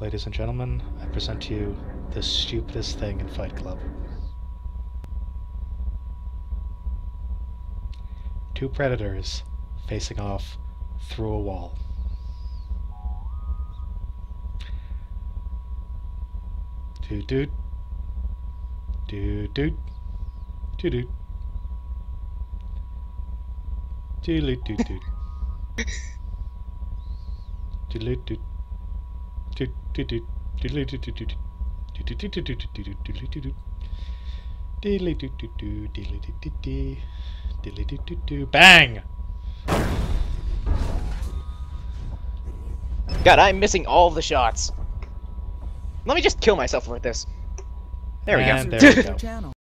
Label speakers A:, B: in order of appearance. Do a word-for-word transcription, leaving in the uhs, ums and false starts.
A: Ladies and gentlemen, I present to you the stupidest thing in Fight Club. Two predators facing off through a wall. Doot doot. Doot doot. Doot doot. Doot doot doot. Doot doot. Bang!
B: God, I'm missing all the shots. Let me just kill myself with this. There we
A: and
B: go.
A: There we go.